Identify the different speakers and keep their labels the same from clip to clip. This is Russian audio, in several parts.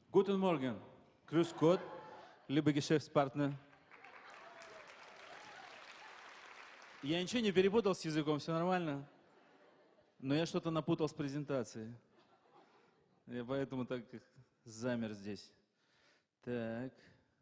Speaker 1: Guten Morgen, grüß Gott, liebe Geschäftspartner. Я ничего не перепутал с языком, все нормально. Но я что-то напутал с презентацией. Я поэтому так замер здесь. Так.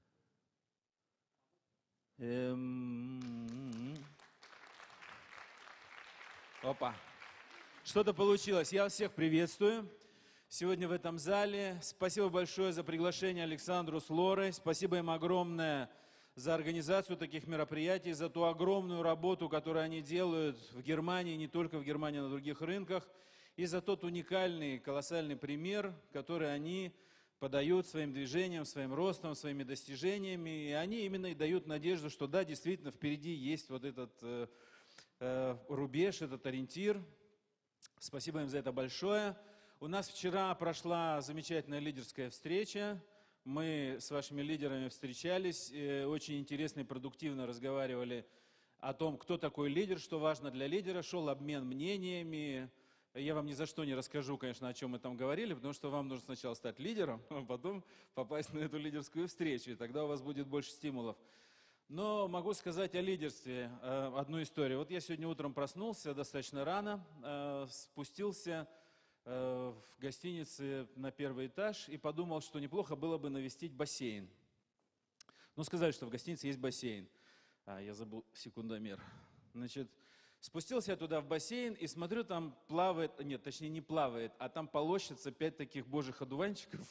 Speaker 1: Опа. Что-то получилось. Я вас всех приветствую сегодня в этом зале. Спасибо большое за приглашение Александру с Лорой. Спасибо им огромное за организацию таких мероприятий, за ту огромную работу, которую они делают в Германии, не только в Германии, но и на других рынках, и за тот уникальный, колоссальный пример, который они подают своим движением, своим ростом, своими достижениями. И они именно и дают надежду, что да, действительно, впереди есть вот этот рубеж, этот ориентир. Спасибо им за это большое. У нас вчера прошла замечательная лидерская встреча. Мы с вашими лидерами встречались, очень интересно и продуктивно разговаривали о том, кто такой лидер, что важно для лидера. Шел обмен мнениями. Я вам ни за что не расскажу, конечно, о чем мы там говорили, потому что вам нужно сначала стать лидером, а потом попасть на эту лидерскую встречу, и тогда у вас будет больше стимулов. Но могу сказать о лидерстве одну историю. Вот я сегодня утром проснулся достаточно рано, спустился в гостинице на первый этаж и подумал, что неплохо было бы навестить бассейн. Ну, сказали, что в гостинице есть бассейн. Я забыл секундомер. Значит, спустился я туда в бассейн и смотрю, там плавает, нет, точнее не плавает, а там полощется 5 таких божьих одуванчиков.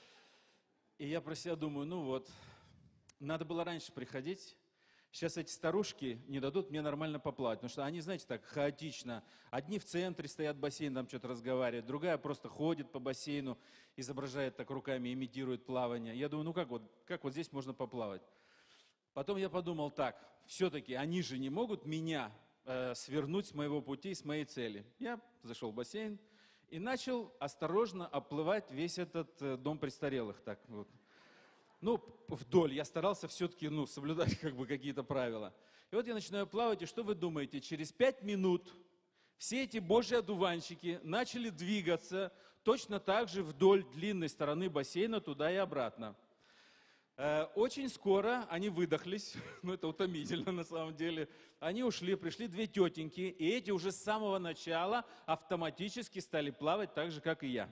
Speaker 1: И я про себя думаю, ну вот, надо было раньше приходить. Сейчас эти старушки не дадут мне нормально поплавать, потому что они, знаете, так хаотично. Одни в центре стоят бассейн, там что-то разговаривают, другая просто ходит по бассейну, изображает так руками, имитирует плавание. Я думаю, ну как вот здесь можно поплавать? Потом я подумал так, все-таки они же не могут меня свернуть с моего пути, с моей цели. Я зашел в бассейн и начал осторожно оплывать весь этот дом престарелых. Так вот. Ну, вдоль. Я старался все-таки, соблюдать какие-то правила. И вот я начинаю плавать, и что вы думаете? Через 5 минут все эти божьи одуванчики начали двигаться точно так же вдоль длинной стороны бассейна туда и обратно. Очень скоро они выдохлись, это утомительно на самом деле. Они ушли, пришли 2 тетеньки, и эти уже с самого начала автоматически стали плавать так же, как и я.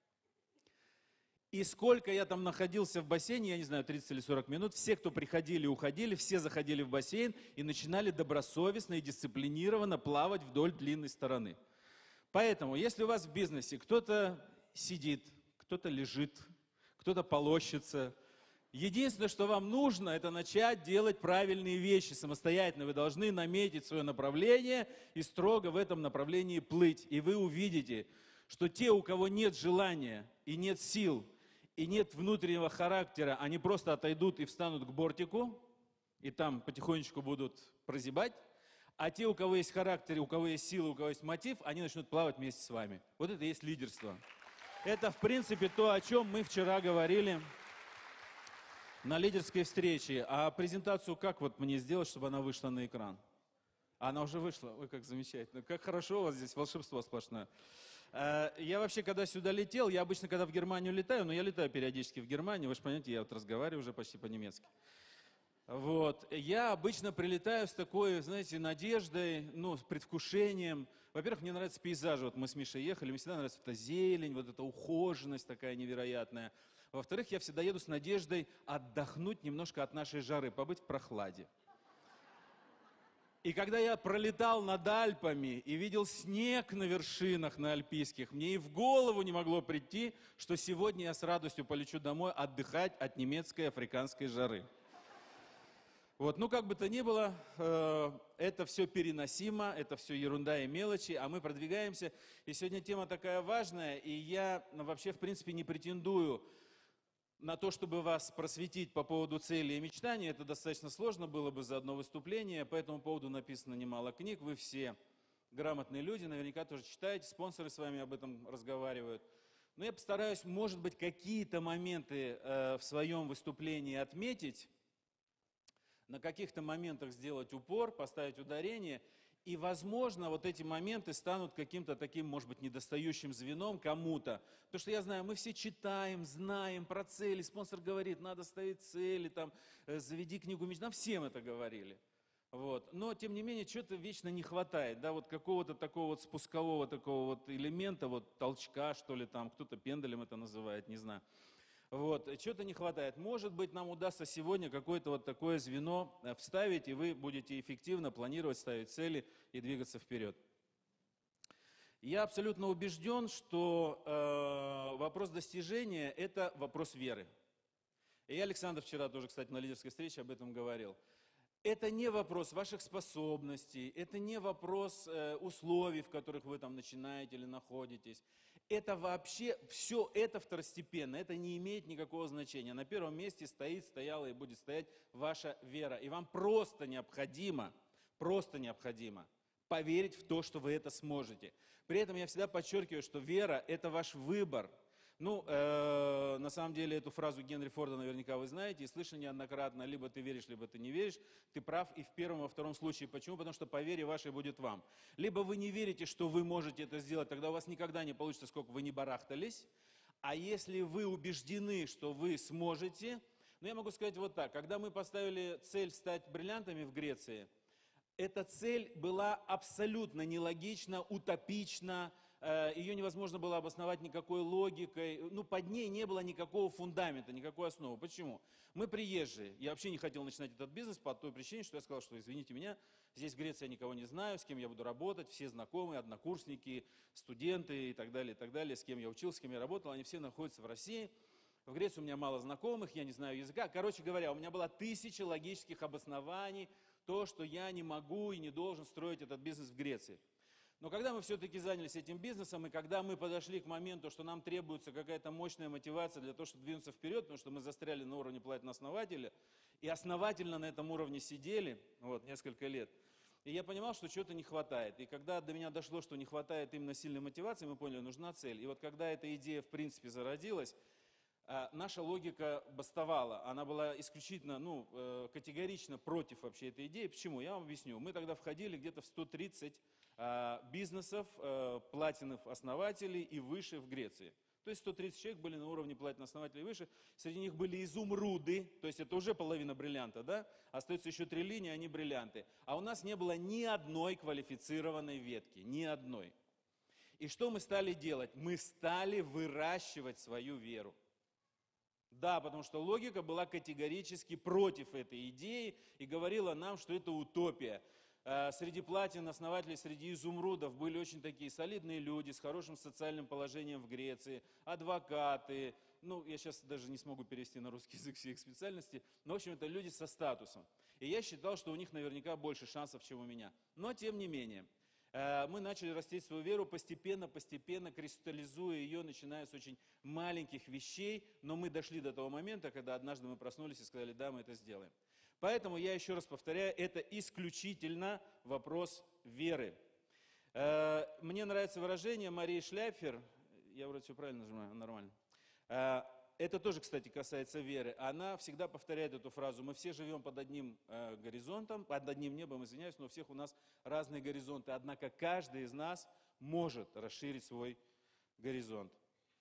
Speaker 1: И сколько я там находился в бассейне, я не знаю, 30 или 40 минут, все, кто приходили и уходили, все заходили в бассейн и начинали добросовестно и дисциплинированно плавать вдоль длинной стороны. Поэтому, если у вас в бизнесе кто-то сидит, кто-то лежит, кто-то полощется, единственное, что вам нужно, это начать делать правильные вещи самостоятельно. Вы должны наметить свое направление и строго в этом направлении плыть. И вы увидите, что те, у кого нет желания и нет сил, и нет внутреннего характера, они просто отойдут и встанут к бортику, и там потихонечку будут прозябать. А те, у кого есть характер, у кого есть сила, у кого есть мотив, они начнут плавать вместе с вами. Вот это и есть лидерство. Это, в принципе, то, о чем мы вчера говорили на лидерской встрече. А презентацию как вот мне сделать, чтобы она вышла на экран? Она уже вышла. Ой, как замечательно. Как хорошо у вас здесь, волшебство сплошное. Я вообще, когда сюда летел, я обычно, когда в Германию летаю, но я летаю периодически в Германию, вы же понимаете, я вот разговариваю уже почти по-немецки. Вот. Я обычно прилетаю с такой, знаете, надеждой, с предвкушением. Во-первых, мне нравятся пейзажи. Вот мы с Мишей ехали, мне всегда нравится эта зелень, вот эта ухоженность такая невероятная. Во-вторых, я всегда еду с надеждой отдохнуть немножко от нашей жары, побыть в прохладе. И когда я пролетал над Альпами и видел снег на вершинах на альпийских, мне и в голову не могло прийти, что сегодня я с радостью полечу домой отдыхать от немецкой африканской жары. Вот, как бы то ни было, это все переносимо, это все ерунда и мелочи, а мы продвигаемся. И сегодня тема такая важная, и я вообще, в принципе, не претендую на то, чтобы вас просветить по поводу целей и мечтаний. Это достаточно сложно было бы за одно выступление. По этому поводу написано немало книг. Вы все грамотные люди, наверняка тоже читаете, спонсоры с вами об этом разговаривают. Но я постараюсь, может быть, какие-то моменты в своем выступлении отметить, на каких-то моментах сделать упор, поставить ударение И, возможно, вот эти моменты станут каким-то таким, может быть, недостающим звеном кому-то. Потому что я знаю, мы все читаем, знаем про цели. Спонсор говорит, надо ставить цели, там, заведи книгу мечт. Нам всем это говорили. Вот. Но, тем не менее, чего-то вечно не хватает. Да, вот какого-то такого вот спускового такого вот элемента, вот толчка, что ли, там, кто-то пендалем это называет, не знаю. Вот, чего-то не хватает. Может быть, нам удастся сегодня какое-то вот такое звено вставить, и вы будете эффективно планировать, ставить цели и двигаться вперед. Я абсолютно убежден, что вопрос достижения – это вопрос веры. И я, Александр, вчера тоже, кстати, на лидерской встрече об этом говорил. Это не вопрос ваших способностей, это не вопрос условий, в которых вы там начинаете или находитесь. Это вообще, все это второстепенно, это не имеет никакого значения. На первом месте стояла и будет стоять ваша вера. И вам просто необходимо поверить в то, что вы это сможете. При этом я всегда подчеркиваю, что вера – это ваш выбор. Ну, на самом деле, эту фразу Генри Форда наверняка вы знаете и слышали неоднократно. Либо ты веришь, либо ты не веришь. Ты прав и в первом, и во втором случае. Почему? Потому что по вере вашей будет вам. Либо вы не верите, что вы можете это сделать, тогда у вас никогда не получится, сколько вы не барахтались. А если вы убеждены, что вы сможете, ну, я могу сказать вот так. Когда мы поставили цель стать бриллиантами в Греции, эта цель была абсолютно нелогична, утопична, ее невозможно было обосновать никакой логикой, ну, под ней не было никакого фундамента, никакой основы. Почему? Мы приезжие, я вообще не хотел начинать этот бизнес по той причине, что я сказал, что извините меня, здесь в Греции я никого не знаю, с кем я буду работать, все знакомые, однокурсники, студенты и так далее, с кем я учился, с кем я работал, они все находятся в России. В Греции у меня мало знакомых, я не знаю языка. Короче говоря, у меня было 1000 логических обоснований, то, что я не могу и не должен строить этот бизнес в Греции. Но когда мы все-таки занялись этим бизнесом, и когда мы подошли к моменту, что нам требуется какая-то мощная мотивация для того, чтобы двинуться вперед, потому что мы застряли на уровне платного основателя, и основательно на этом уровне сидели, вот, несколько лет, и я понимал, что чего-то не хватает. И когда до меня дошло, что не хватает именно сильной мотивации, мы поняли, нужна цель. И вот когда эта идея, в принципе, зародилась, наша логика бастовала, она была исключительно, категорично против вообще этой идеи. Почему? Я вам объясню. Мы тогда входили где-то в 130 бизнесов, платиновых основателей и выше в Греции. То есть 130 человек были на уровне платиновых основателей и выше. Среди них были изумруды, то есть это уже половина бриллианта, да? Остается еще 3 линии, они бриллианты. А у нас не было ни одной квалифицированной ветки, ни одной. И что мы стали делать? Мы стали выращивать свою веру. Да, потому что логика была категорически против этой идеи и говорила нам, что это утопия. Среди платин основателей, среди изумрудов были очень такие солидные люди с хорошим социальным положением в Греции, адвокаты, ну, я сейчас даже не смогу перевести на русский язык все их специальности, но, в общем, это люди со статусом. И я считал, что у них наверняка больше шансов, чем у меня. Но, тем не менее, мы начали растить свою веру постепенно, кристаллизуя ее, начиная с очень маленьких вещей, но мы дошли до того момента, когда однажды мы проснулись и сказали, да, мы это сделаем. Поэтому я еще раз повторяю, это исключительно вопрос веры. Мне нравится выражение Марии Шляпфер, я вроде все правильно нажимаю, нормально. Это тоже, кстати, касается веры. Она всегда повторяет эту фразу. Мы все живем под одним горизонтом, под одним небом, извиняюсь, но у всех у нас разные горизонты. Однако каждый из нас может расширить свой горизонт.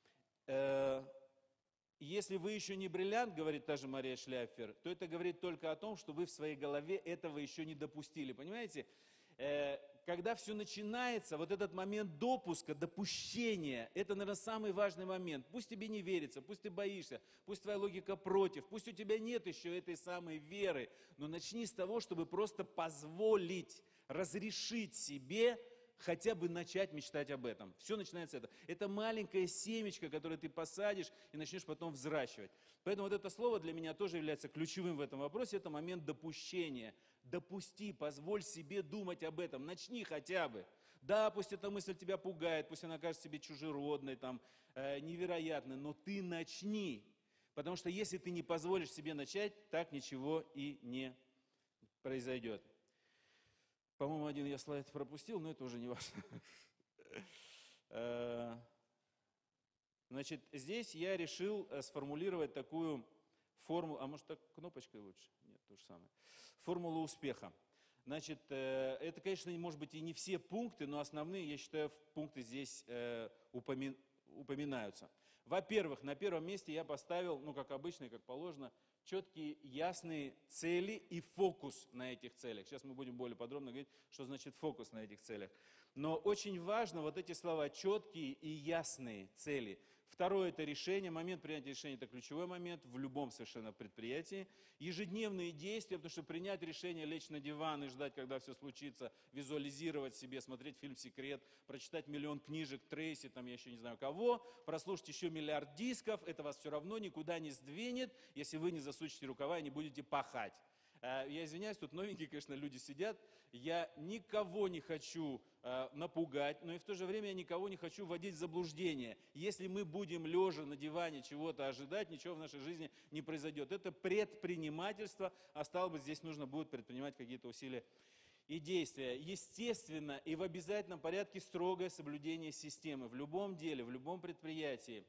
Speaker 1: Если вы еще не бриллиант, говорит та же Мария Шляпфер, то это говорит только о том, что вы в своей голове этого еще не допустили. Понимаете? Когда все начинается, вот этот момент допуска, допущения, это, наверное, самый важный момент. Пусть тебе не верится, пусть ты боишься, пусть твоя логика против, пусть у тебя нет еще этой самой веры, но начни с того, чтобы просто позволить, разрешить себе хотя бы начать мечтать об этом. Все начинается с этого. Это маленькое семечко, которое ты посадишь и начнешь потом взращивать. Поэтому вот это слово для меня тоже является ключевым в этом вопросе. Это момент допущения. Допусти, позволь себе думать об этом. Начни хотя бы. Да, пусть эта мысль тебя пугает, пусть она кажется тебе чужеродной, там, невероятной, но ты начни. Потому что если ты не позволишь себе начать, так ничего и не произойдет. По-моему, один я слайд пропустил, но это уже не важно. Значит, здесь я решил сформулировать такую формулу, а может так кнопочкой лучше? Нет, то же самое. Формулу успеха. Значит, это, конечно, может быть и не все пункты, но основные, я считаю, пункты здесь упоминаются. Во-первых, на первом месте я поставил, ну, как обычно и как положено, четкие, ясные цели и фокус на этих целях. Сейчас мы будем более подробно говорить, что значит фокус на этих целях. Но очень важно вот эти слова «четкие» и «ясные цели». Второе – это решение. Момент принятия решения – это ключевой момент в любом совершенно предприятии. Ежедневные действия, потому что принять решение, лечь на диван и ждать, когда все случится, визуализировать себе, смотреть фильм «Секрет», прочитать миллион книжек Трейси, там я еще не знаю кого, прослушать еще миллиард дисков, это вас все равно никуда не сдвинет, если вы не засучите рукава и не будете пахать. Я извиняюсь, тут новенькие, конечно, люди сидят. Я никого не хочу напугать, но и в то же время я никого не хочу вводить в заблуждение. Если мы будем лежа на диване чего-то ожидать, ничего в нашей жизни не произойдет. Это предпринимательство, а стало быть, здесь нужно будет предпринимать какие-то усилия и действия. Естественно, и в обязательном порядке строгое соблюдение системы. В любом деле, в любом предприятии.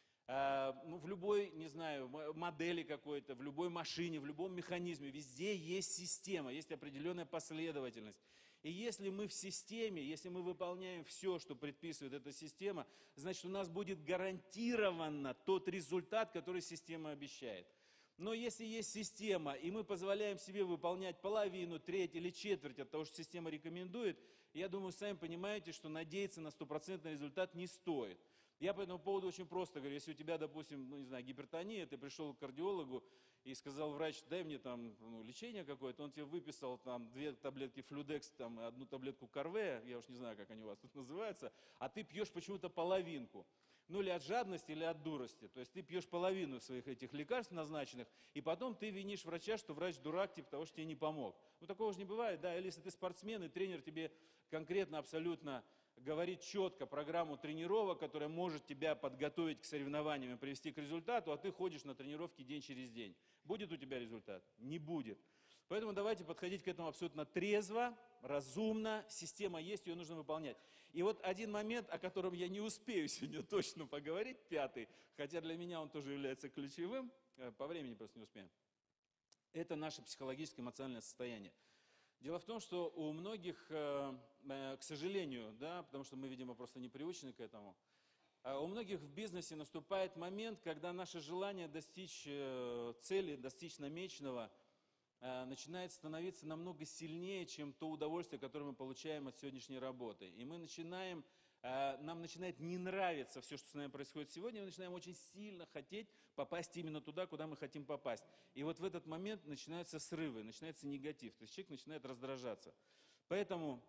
Speaker 1: Ну, в любой, не знаю, модели какой-то, в любой машине, в любом механизме, везде есть система, есть определенная последовательность. И если мы в системе, если мы выполняем все, что предписывает эта система, значит, у нас будет гарантированно тот результат, который система обещает. Но если есть система, и мы позволяем себе выполнять половину, треть или четверть от того, что система рекомендует, я думаю, сами понимаете, что надеяться на стопроцентный результат не стоит. Я по этому поводу очень просто говорю, если у тебя, допустим, ну не знаю, гипертония, ты пришел к кардиологу и сказал, врач, дай мне там лечение какое-то, он тебе выписал там 2 таблетки флюдекс, там, и 1 таблетку корвея, я уж не знаю, как они у вас тут называются, а ты пьешь почему-то половинку. Ну или от жадности, или от дурости. То есть ты пьешь половину своих этих лекарств назначенных, и потом ты винишь врача, что врач дурак, типа того, что тебе не помог. Ну такого же не бывает, да, или если ты спортсмен, и тренер тебе конкретно, абсолютно говорит четко программу тренировок, которая может тебя подготовить к соревнованиям и привести к результату, а ты ходишь на тренировки день через день. Будет у тебя результат? Не будет. Поэтому давайте подходить к этому абсолютно трезво, разумно. Система есть, ее нужно выполнять. И вот один момент, о котором я не успею сегодня точно поговорить, 5-й, хотя для меня он тоже является ключевым, по времени просто не успеем. Это наше психологическое эмоциональное состояние. Дело в том, что у многих, к сожалению, да, потому что мы, видимо, просто не приучены к этому, у многих в бизнесе наступает момент, когда наше желание достичь цели, достичь намеченного, начинает становиться намного сильнее, чем то удовольствие, которое мы получаем от сегодняшней работы. И мы начинаем, нам начинает не нравиться все, что с нами происходит сегодня, мы начинаем очень сильно хотеть попасть именно туда, куда мы хотим попасть. И вот в этот момент начинаются срывы, начинается негатив, то есть человек начинает раздражаться. Поэтому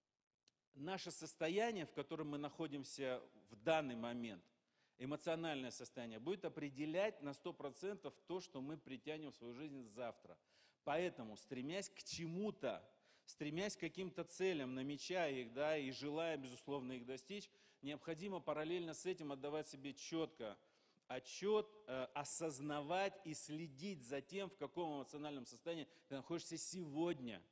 Speaker 1: наше состояние, в котором мы находимся в данный момент, эмоциональное состояние, будет определять на 100% то, что мы притянем в свою жизнь завтра. Поэтому, стремясь к чему-то, стремясь к каким-то целям, намечая их, да, и желая, безусловно, их достичь, необходимо параллельно с этим отдавать себе четко отчет, осознавать и следить за тем, в каком эмоциональном состоянии ты находишься сегодня.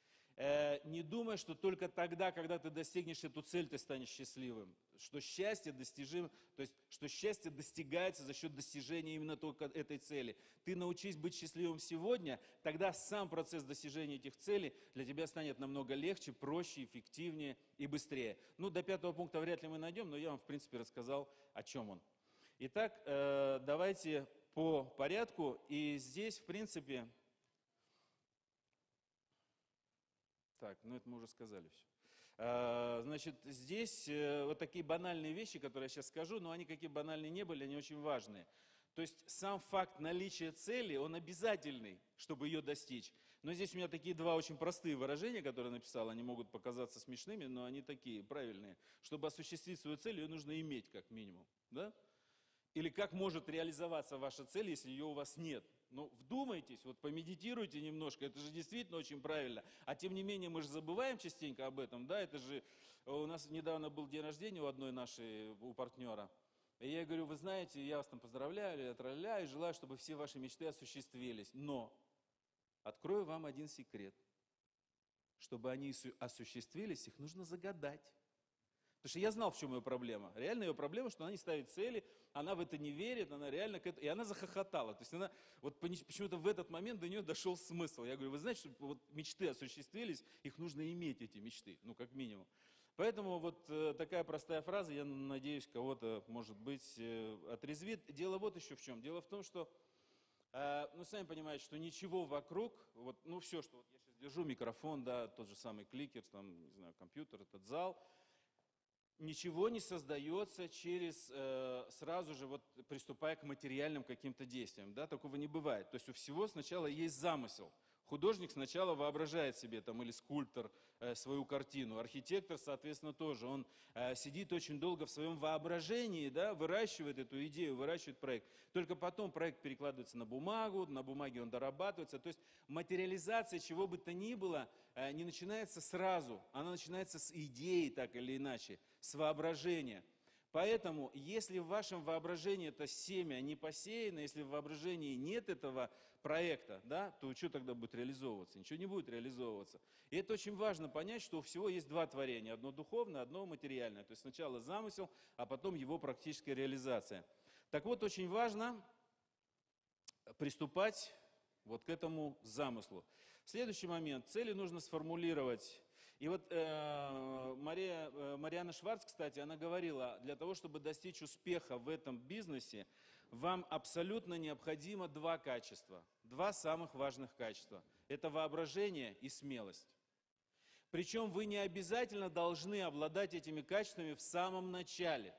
Speaker 1: Не думай, что только тогда, когда ты достигнешь эту цель, ты станешь счастливым. Что счастье достижимо, то есть, что счастье достигается за счет достижения именно только этой цели. Ты научись быть счастливым сегодня, тогда сам процесс достижения этих целей для тебя станет намного легче, проще, эффективнее и быстрее. Ну, до 5-го пункта вряд ли мы найдем, но я вам, в принципе, рассказал, о чем он. Итак, давайте по порядку. И здесь, в принципе... Так, ну это мы уже сказали все. Значит, здесь вот такие банальные вещи, которые я сейчас скажу, но они какие банальные не были, они очень важные. То есть сам факт наличия цели, он обязательный, чтобы ее достичь. Но здесь у меня такие 2 очень простые выражения, которые я написал, они могут показаться смешными, но они такие правильные. Чтобы осуществить свою цель, ее нужно иметь как минимум. Да? Или как может реализоваться ваша цель, если ее у вас нет? Ну, вдумайтесь, вот помедитируйте немножко, это же действительно очень правильно. А тем не менее, мы же забываем частенько об этом, да, это же, у нас недавно был день рождения у одной нашей, у партнера. И я говорю, вы знаете, я вас там поздравляю, и желаю, чтобы все ваши мечты осуществились. Но открою вам один секрет. Чтобы они осуществились, их нужно загадать. Потому что я знал, в чем ее проблема. Реально ее проблема, что она не ставит цели, она в это не верит, она реально и она захохотала. То есть она, вот почему-то в этот момент до нее дошел смысл. Я говорю, вы знаете, что вот мечты осуществились, их нужно иметь, эти мечты, ну, как минимум. Поэтому вот такая простая фраза, я надеюсь, кого-то, может быть, отрезвит. Дело вот еще в чем. Дело в том, что, ну, сами понимаете, что ничего вокруг, вот, ну, все, что вот я сейчас держу, микрофон, да, тот же самый кликер, там, не знаю, компьютер, этот зал, ничего не создается через, сразу же, вот, приступая к материальным каким-то действиям, да, такого не бывает. То есть у всего сначала есть замысел. Художник сначала воображает себе, там, или скульптор, свою картину. Архитектор, соответственно, тоже. Он сидит очень долго в своем воображении, да, выращивает эту идею, выращивает проект. Только потом проект перекладывается на бумаге он дорабатывается. То есть материализация чего бы то ни было не начинается сразу. Она начинается с идеи, так или иначе, с воображения. Поэтому, если в вашем воображении это семя не посеяно, если в воображении нет этого проекта, да, то что тогда будет реализовываться? Ничего не будет реализовываться. И это очень важно понять, что у всего есть два творения. Одно духовное, одно материальное. То есть сначала замысел, а потом его практическая реализация. Так вот, очень важно приступать вот к этому замыслу. Следующий момент. Цели нужно сформулировать. И вот Марианна Шварц, кстати, она говорила, для того, чтобы достичь успеха в этом бизнесе, вам абсолютно необходимо два качества, два самых важных качества. Это воображение и смелость. Причем вы не обязательно должны обладать этими качествами в самом начале.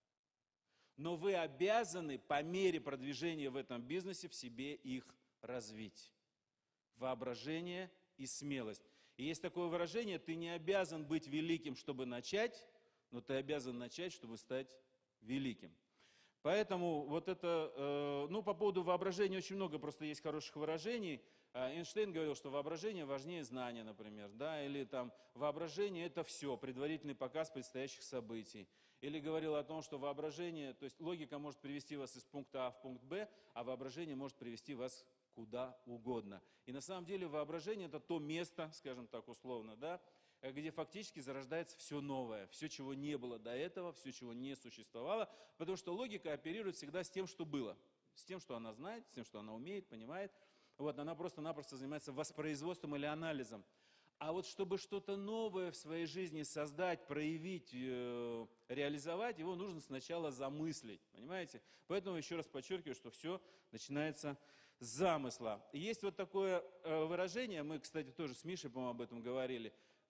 Speaker 1: Но вы обязаны по мере продвижения в этом бизнесе в себе их развить. Воображение и смелость. И есть такое выражение, ты не обязан быть великим, чтобы начать, но ты обязан начать, чтобы стать великим. Поэтому вот это, ну, по поводу воображения очень много просто есть хороших выражений. Эйнштейн говорил, что воображение важнее знания, например, да, или там воображение – это все, предварительный показ предстоящих событий. Или говорил о том, что воображение, то есть логика может привести вас из пункта А в пункт Б, а воображение может привести вас куда угодно. И на самом деле воображение – это то место, скажем так условно, да, где фактически зарождается все новое, все, чего не было до этого, все, чего не существовало, потому что логика оперирует всегда с тем, что было, с тем, что она знает, с тем, что она умеет, понимает. Вот, она просто-напросто занимается воспроизводством или анализом. А вот чтобы что-то новое в своей жизни создать, проявить, реализовать, его нужно сначала замыслить, понимаете? Поэтому еще раз подчеркиваю, что все начинается с замысла. И есть вот такое выражение, мы, кстати, тоже с Мишей, по-моему, об этом говорили.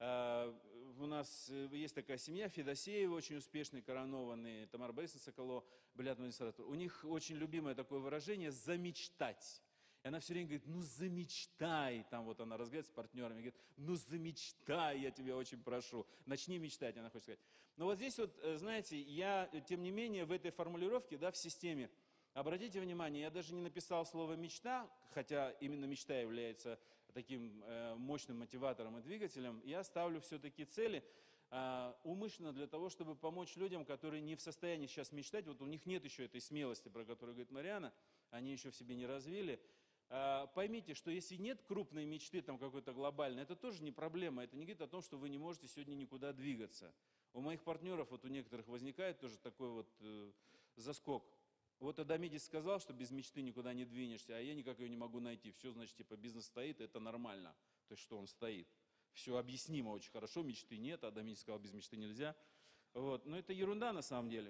Speaker 1: У нас есть такая семья, Федосеева, очень успешный, коронованный, Тамара Борисовна Соколова, были администраторы. У них очень любимое такое выражение «замечтать». И она все время говорит, ну замечтай, там вот она разговаривает с партнерами, говорит, ну замечтай, я тебя очень прошу, начни мечтать, она хочет сказать. Но вот здесь вот, знаете, я, тем не менее, в этой формулировке, да, в системе, обратите внимание, я даже не написал слово «мечта», хотя именно мечта является таким мощным мотиватором и двигателем, я ставлю все-таки цели умышленно для того, чтобы помочь людям, которые не в состоянии сейчас мечтать, вот у них нет еще этой смелости, про которую говорит Марианна, они еще в себе не развили. Поймите, что если нет крупной мечты, там какой-то глобальной, это тоже не проблема, это не говорит о том, что вы не можете сегодня никуда двигаться. У моих партнеров, вот у некоторых возникает тоже такой вот заскок. Вот Адамидис сказал, что без мечты никуда не двинешься, а я никак ее не могу найти. Все, значит, типа бизнес стоит, это нормально. То есть, что он стоит. Все объяснимо очень хорошо, мечты нет, Адамидис сказал, без мечты нельзя. Вот. Но это ерунда на самом деле.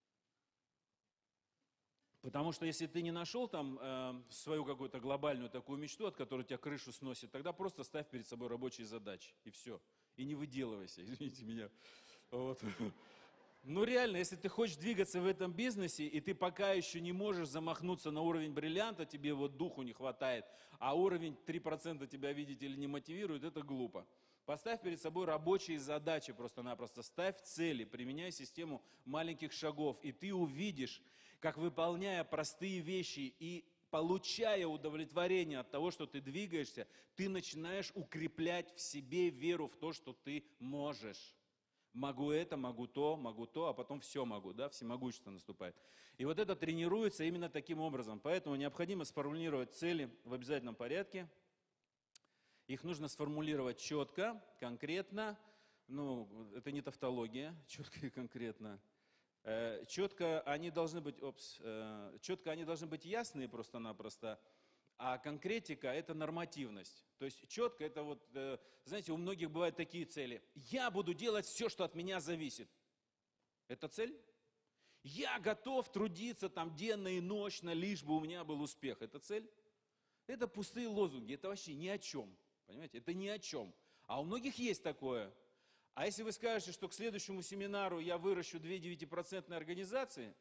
Speaker 1: Потому что если ты не нашел там свою какую-то глобальную такую мечту, от которой тебя крышу сносит, тогда просто ставь перед собой рабочие задачи, и все. И не выделывайся, извините меня. Вот. Ну реально, если ты хочешь двигаться в этом бизнесе, и ты пока еще не можешь замахнуться на уровень бриллианта, тебе вот духу не хватает, а уровень 3% тебя, видите ли, не мотивирует, это глупо. Поставь перед собой рабочие задачи просто-напросто, ставь цели, применяй систему маленьких шагов, и ты увидишь, как выполняя простые вещи и получая удовлетворение от того, что ты двигаешься, ты начинаешь укреплять в себе веру в то, что ты можешь. Могу это, могу то, а потом все могу, да, всемогущество наступает. И вот это тренируется именно таким образом. Поэтому необходимо сформулировать цели в обязательном порядке. Их нужно сформулировать четко, конкретно, ну, это не тавтология, четко и конкретно. Четко они должны быть, четко они должны быть ясные просто-напросто, а конкретика – это нормативность. То есть четко – это вот, знаете, у многих бывают такие цели. Я буду делать все, что от меня зависит. Это цель? Я готов трудиться там денно и ночно, лишь бы у меня был успех. Это цель? Это пустые лозунги, это вообще ни о чем. Понимаете, это ни о чем. А у многих есть такое. А если вы скажете, что к следующему семинару я выращу 2 9% организации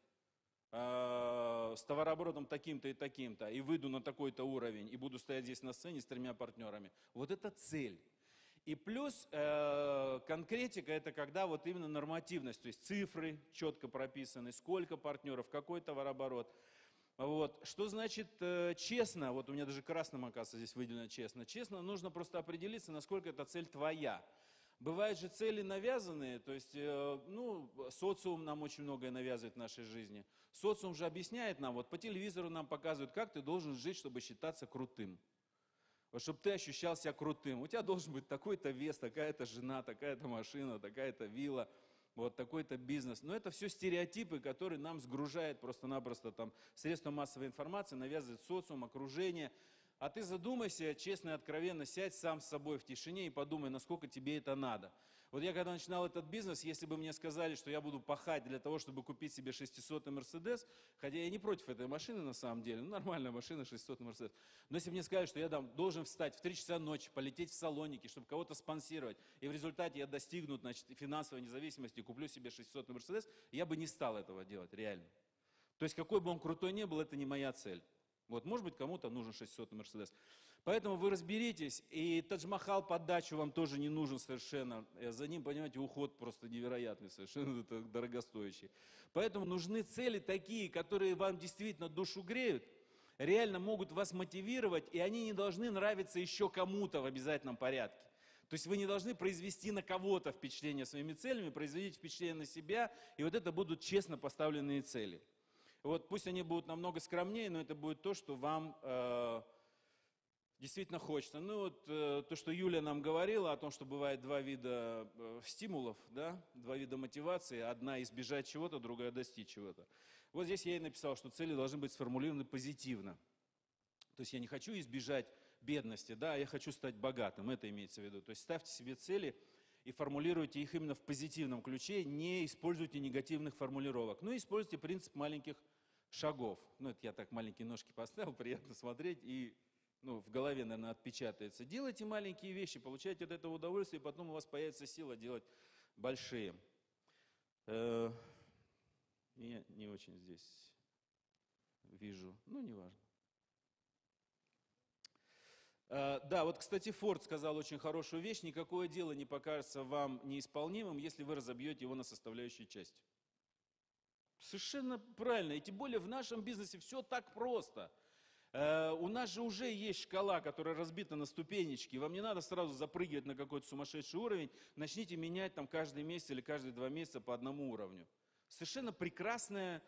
Speaker 1: с товарооборотом таким-то и таким-то, и выйду на такой-то уровень, и буду стоять здесь на сцене с 3 партнерами, вот это цель. И плюс конкретика – это когда вот именно нормативность, то есть цифры четко прописаны, сколько партнеров, какой товарооборот. Вот. Что значит честно? Вот у меня даже красным, оказывается, здесь выделено честно. Честно нужно просто определиться, насколько эта цель твоя. Бывают же цели навязанные, то есть, ну, социум нам очень многое навязывает в нашей жизни. Социум же объясняет нам, вот по телевизору нам показывают, как ты должен жить, чтобы считаться крутым. Вот, чтобы ты ощущал себя крутым. У тебя должен быть такой-то вес, такая-то жена, такая-то машина, такая-то вилла, вот такой-то бизнес. Но это все стереотипы, которые нам сгружает просто-напросто там средства массовой информации, навязывает социум, окружение. А ты задумайся, честно и откровенно, сядь сам с собой в тишине и подумай, насколько тебе это надо. Вот я когда начинал этот бизнес, если бы мне сказали, что я буду пахать для того, чтобы купить себе 600-й Мерседес, хотя я не против этой машины на самом деле, ну нормальная машина, 600-й Мерседес, но если бы мне сказали, что я должен встать в 3 часа ночи, полететь в Салоники, чтобы кого-то спонсировать, и в результате я достигну, значит, финансовой независимости и куплю себе 600-й Мерседес, я бы не стал этого делать, реально. То есть какой бы он крутой ни был, это не моя цель. Вот, может быть, кому-то нужен 600-й Мерседес. Поэтому вы разберитесь, и Тадж-Махал под дачу вам тоже не нужен совершенно. За ним, понимаете, уход просто невероятный, совершенно это дорогостоящий. Поэтому нужны цели такие, которые вам действительно душу греют, реально могут вас мотивировать, и они не должны нравиться еще кому-то в обязательном порядке. То есть вы не должны произвести на кого-то впечатление своими целями, произведите впечатление на себя, и вот это будут честно поставленные цели. Вот пусть они будут намного скромнее, но это будет то, что вам действительно хочется. Ну вот то, что Юля нам говорила о том, что бывает 2 вида стимулов, да, 2 вида мотивации. Одна избежать чего-то, другая достичь чего-то. Вот здесь я и написал, что цели должны быть сформулированы позитивно. То есть я не хочу избежать бедности, да, я хочу стать богатым, это имеется в виду. То есть ставьте себе цели и формулируйте их именно в позитивном ключе, не используйте негативных формулировок. Ну, используйте принцип маленьких шагов. Ну, это я так маленькие ножки поставил, приятно смотреть, и ну, в голове, наверное, отпечатается. Делайте маленькие вещи, получайте от этого удовольствие, и потом у вас появится сила делать большие. Я не очень здесь вижу, ну, неважно. Да, вот, кстати, Форд сказал очень хорошую вещь. Никакое дело не покажется вам неисполнимым, если вы разобьете его на составляющие части. Совершенно правильно. И тем более в нашем бизнесе все так просто. У нас же уже есть шкала, которая разбита на ступенечки. Вам не надо сразу запрыгивать на какой-то сумасшедший уровень. Начните менять там каждый месяц или каждые 2 месяца по одному уровню. Совершенно прекрасная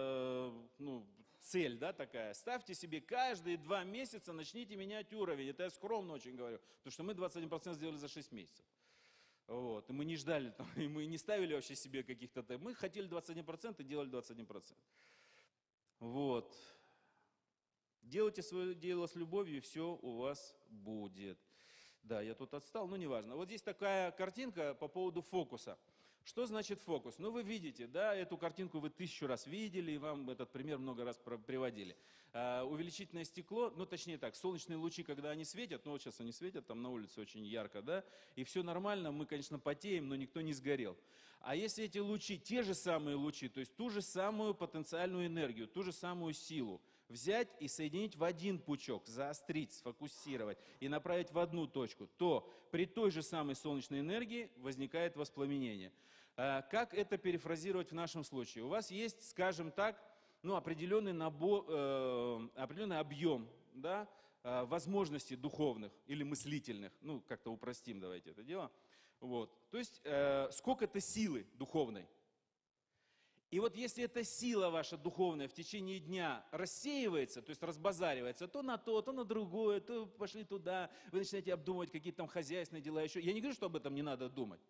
Speaker 1: цель, да, такая. Ставьте себе каждые 2 месяца, начните менять уровень. Это я скромно очень говорю, потому что мы 21% сделали за 6 месяцев. Вот. И мы не ждали, там, и мы не ставили вообще себе каких-то... Мы хотели 21% и делали 21%. Вот. Делайте свое дело с любовью, и все у вас будет. Да, я тут отстал, но неважно. Вот здесь такая картинка по поводу фокуса. Что значит фокус? Ну, вы видите, да, эту картинку вы 1000 раз видели, и вам этот пример много раз приводили. Увеличительное стекло, ну, точнее так, солнечные лучи, когда они светят, ну, вот сейчас они светят, там на улице очень ярко, да, и все нормально, мы, конечно, потеем, но никто не сгорел. А если эти лучи, те же самые лучи, то есть ту же самую потенциальную энергию, ту же самую силу, взять и соединить в один пучок, заострить, сфокусировать и направить в одну точку, то при той же самой солнечной энергии возникает воспламенение. Как это перефразировать в нашем случае? У вас есть, скажем так, ну, определенный объем, да, возможностей духовных или мыслительных, ну, как-то упростим давайте это дело. Вот. То есть сколько-то силы духовной. И вот если эта сила ваша духовная в течение дня рассеивается, то есть разбазаривается, то на другое, то пошли туда, вы начинаете обдумывать какие-то там хозяйственные дела еще. Я не говорю, что об этом не надо думать.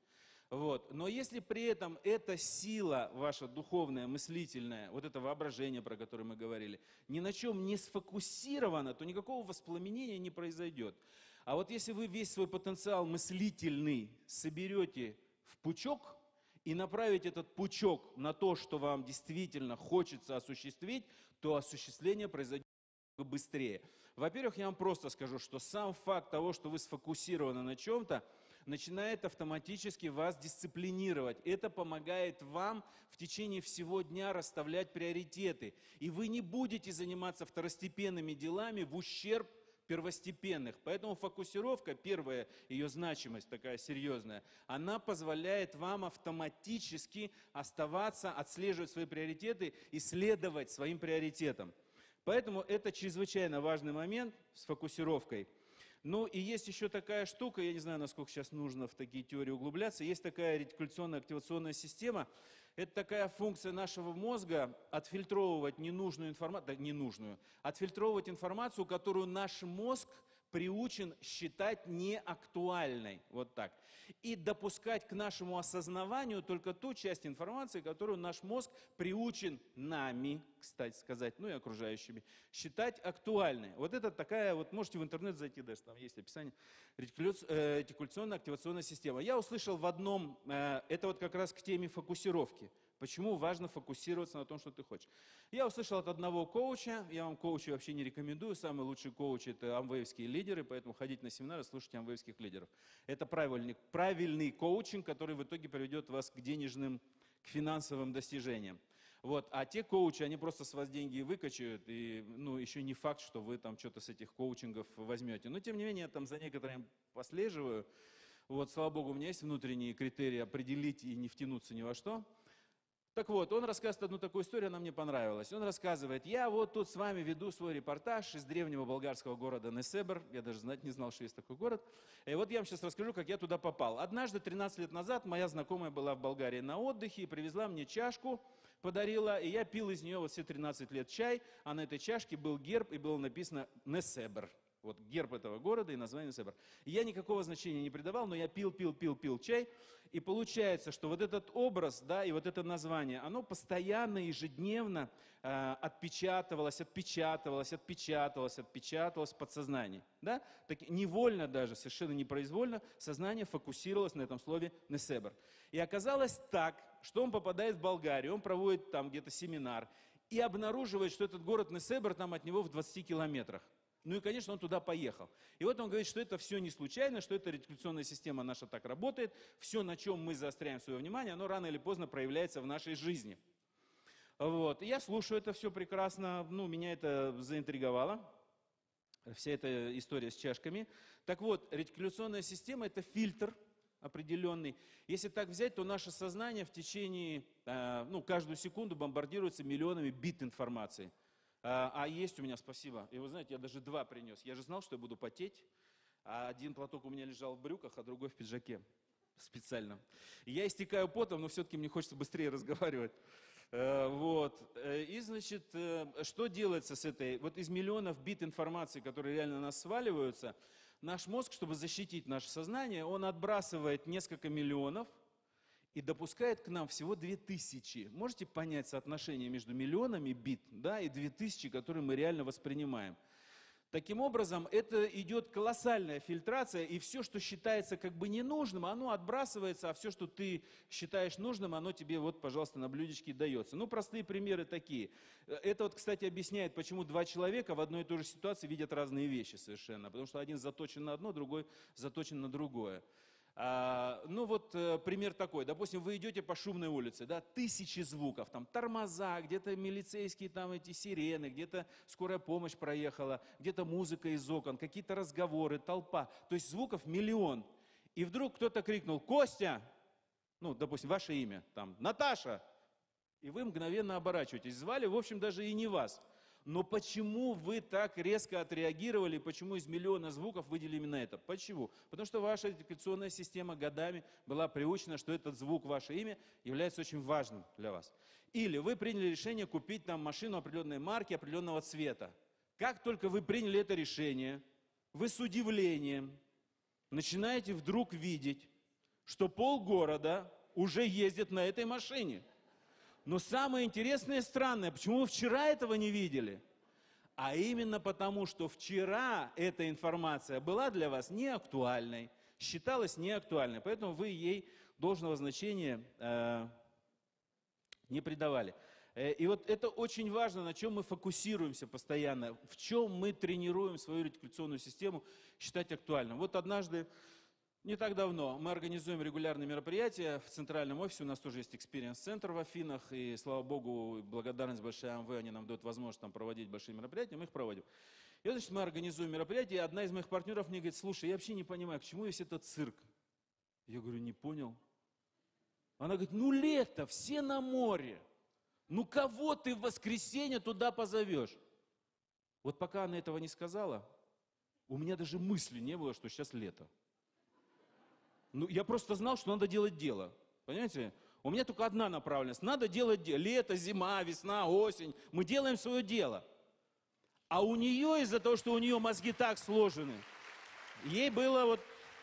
Speaker 1: Вот. Но если при этом эта сила ваша духовная, мыслительная, вот это воображение, про которое мы говорили, ни на чем не сфокусировано, то никакого воспламенения не произойдет. А вот если вы весь свой потенциал мыслительный соберете в пучок и направите этот пучок на то, что вам действительно хочется осуществить, то осуществление произойдет быстрее. Во-первых, я вам просто скажу, что сам факт того, что вы сфокусированы на чем-то, начинает автоматически вас дисциплинировать. Это помогает вам в течение всего дня расставлять приоритеты. И вы не будете заниматься второстепенными делами в ущерб первостепенных. Поэтому фокусировка, первая ее значимость такая серьезная, она позволяет вам автоматически оставаться, отслеживать свои приоритеты и следовать своим приоритетам. Поэтому это чрезвычайно важный момент с фокусировкой. Ну и есть еще такая штука, я не знаю, насколько сейчас нужно в такие теории углубляться, есть такая ретикуляционная активационная система. Это такая функция нашего мозга отфильтровывать ненужную информацию, отфильтровывать информацию, которую наш мозг приучен считать неактуальной, вот так. И допускать к нашему осознаванию только ту часть информации, которую наш мозг приучен нами, кстати сказать, ну и окружающими, считать актуальной. Вот это такая, вот можете в интернет зайти, даже там есть описание, ретикуляционная активационная система. Я услышал в одном, это вот как раз к теме фокусировки. Почему важно фокусироваться на том, что ты хочешь. Я услышал от одного коуча, я вам коучей вообще не рекомендую, самый лучший коуч – это амвейвские лидеры, поэтому ходите на семинары, слушайте амвейвских лидеров. Это правильный коучинг, который в итоге приведет вас к денежным, к финансовым достижениям. Вот. А те коучи, они просто с вас деньги выкачают, и ну, еще не факт, что вы там что-то с этих коучингов возьмете. Но тем не менее, я там за некоторыми послеживаю. Вот, слава богу, у меня есть внутренние критерии определить и не втянуться ни во что. Так вот, он рассказывает одну такую историю, она мне понравилась. Он рассказывает, я вот тут с вами веду свой репортаж из древнего болгарского города Несебр. Я даже знать не знал, что есть такой город. И вот я вам сейчас расскажу, как я туда попал. Однажды, 13 лет назад, моя знакомая была в Болгарии на отдыхе и привезла мне чашку, подарила, и я пил из нее вот все 13 лет чай, а на этой чашке был герб, и было написано Несебр. Вот герб этого города и название Несебр. Я никакого значения не придавал, но я пил чай. И получается, что вот этот образ, да, и вот это название, оно постоянно, ежедневно отпечатывалось в подсознании. Да? Так, невольно даже, совершенно непроизвольно, сознание фокусировалось на этом слове «несебр». И оказалось так, что он попадает в Болгарию, он проводит там где-то семинар и обнаруживает, что этот город Несебр там от него в 20 километрах. Ну и, конечно, он туда поехал. И вот он говорит, что это все не случайно, что эта ретикуляционная система наша так работает. Все, на чем мы заостряем свое внимание, оно рано или поздно проявляется в нашей жизни. Вот. И я слушаю это все прекрасно, ну, меня это заинтриговало, вся эта история с чашками. Так вот, ретикуляционная система – это фильтр определенный. Если так взять, то наше сознание в течение, ну, каждую секунду бомбардируется миллионами бит информации. А есть у меня, спасибо. И вы знаете, я даже 2 принес. Я же знал, что я буду потеть. А один платок у меня лежал в брюках, а другой в пиджаке. Специально. И я истекаю потом, но все-таки мне хочется быстрее разговаривать. Вот. И, значит, что делается с этой? Вот из миллионов бит информации, которые реально на нас сваливаются, наш мозг, чтобы защитить наше сознание, он отбрасывает несколько миллионов, и допускает к нам всего 2000. Можете понять соотношение между миллионами бит, да, и 2000, которые мы реально воспринимаем. Таким образом, это идет колоссальная фильтрация, и все, что считается как бы ненужным, оно отбрасывается, а все, что ты считаешь нужным, оно тебе вот, пожалуйста, на блюдечке дается. Ну, простые примеры такие. Это вот, кстати, объясняет, почему 2 человека в одной и той же ситуации видят разные вещи совершенно. Потому что один заточен на одно, другой заточен на другое. Ну вот пример такой, допустим, вы идете по шумной улице, да, тысячи звуков, там тормоза, где-то милицейские там эти сирены, где-то скорая помощь проехала, где-то музыка из окон, какие-то разговоры, толпа, то есть звуков миллион. И вдруг кто-то крикнул: «Костя!» Ну, допустим, ваше имя, там, «Наташа!» И вы мгновенно оборачиваетесь, звали, в общем, даже и не вас. Но почему вы так резко отреагировали, почему из миллиона звуков выделили именно это? Почему? Потому что ваша ретикуляционная система годами была приучена, что этот звук, ваше имя, является очень важным для вас. Или вы приняли решение купить там машину определенной марки, определенного цвета. Как только вы приняли это решение, вы с удивлением начинаете вдруг видеть, что полгорода уже ездит на этой машине. Но самое интересное и странное, почему вы вчера этого не видели? А именно потому, что вчера эта информация была для вас неактуальной, считалась неактуальной, поэтому вы ей должного значения не придавали. И вот это очень важно, на чем мы фокусируемся постоянно, в чем мы тренируем свою ретикуляционную систему считать актуальным. Вот однажды, не так давно, мы организуем регулярные мероприятия в центральном офисе, у нас тоже есть экспириенс-центр в Афинах, и, слава богу, благодарность большая АМВ, они нам дают возможность там проводить большие мероприятия, мы их проводим. И вот, значит, мы организуем мероприятие, и одна из моих партнеров мне говорит: слушай, я вообще не понимаю, к чему весь этот цирк? Я говорю: не понял. Она говорит: ну лето, все на море. Ну кого ты в воскресенье туда позовешь? Вот пока она этого не сказала, у меня даже мысли не было, что сейчас лето. Ну, я просто знал, что надо делать дело. Понимаете? У меня только одна направленность. Надо делать дело. Лето, зима, весна, осень. Мы делаем свое дело. А у нее, из-за того, что у нее мозги так сложены, ей было вот...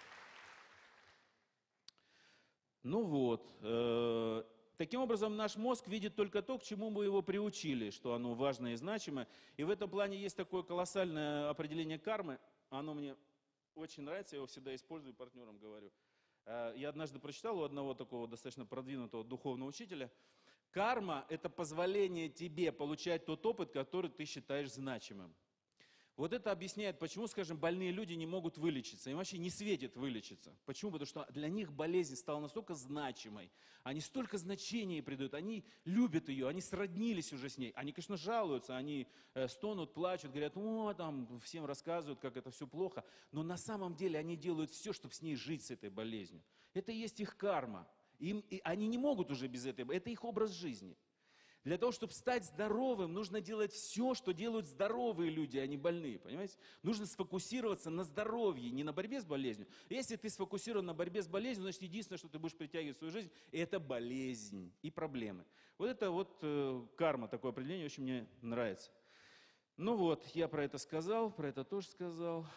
Speaker 1: Ну вот. Таким образом, наш мозг видит только то, к чему мы его приучили, что оно важное и значимое. И в этом плане есть такое колоссальное определение кармы. Оно мне очень нравится, я его всегда использую, партнерам говорю. Я однажды прочитал у одного такого достаточно продвинутого духовного учителя: карма – это позволение тебе получать тот опыт, который ты считаешь значимым. Вот это объясняет, почему, скажем, больные люди не могут вылечиться, им вообще не светит вылечиться. Почему? Потому что для них болезнь стала настолько значимой, они столько значения придают, они любят ее, они сроднились уже с ней. Они, конечно, жалуются, они стонут, плачут, говорят: о, там, всем рассказывают, как это все плохо. Но на самом деле они делают все, чтобы с ней жить, с этой болезнью. Это и есть их карма. Они не могут уже без этого, это их образ жизни. Для того, чтобы стать здоровым, нужно делать все, что делают здоровые люди, а не больные, понимаете? Нужно сфокусироваться на здоровье, не на борьбе с болезнью. Если ты сфокусирован на борьбе с болезнью, значит, единственное, что ты будешь притягивать в свою жизнь, это болезнь и проблемы. Вот это вот карма, такое определение очень мне нравится. Ну вот, я про это сказал, про это тоже сказал.